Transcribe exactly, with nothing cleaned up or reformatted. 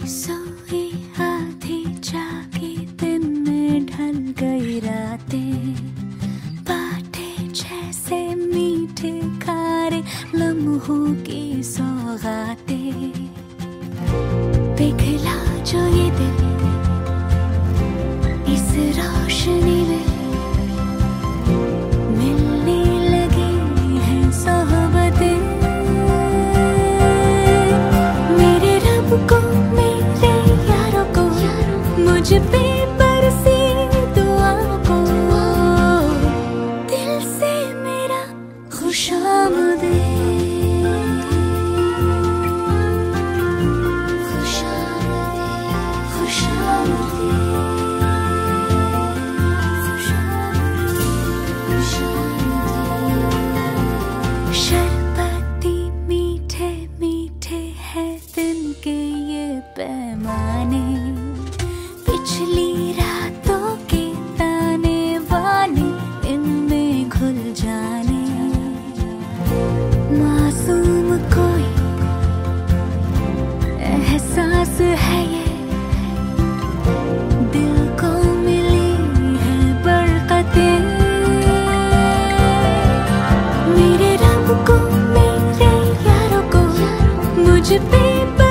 सोई आधी जागी दिन में ढल गई रातें, बाटे जैसे मीठे खारे लम्हों की सौगातें। पिघला जो ये दिल इस रोशनी में, मिलने लगी हैं सोहबतें। मेरे रब को, मेरे यारों को, मुझ पे बरसी दुआ को, दिल से मेरा खुशामदीद। शरबती मीठे मीठे हैं दिन के ये पैमाने, पिछली रातों के ताने बाने इनमें घुल जाने। मासूम कोई एहसास है ये, दिल को मिली है बरकतें। मेरे रब को, मेरे यारों को, मुझ पे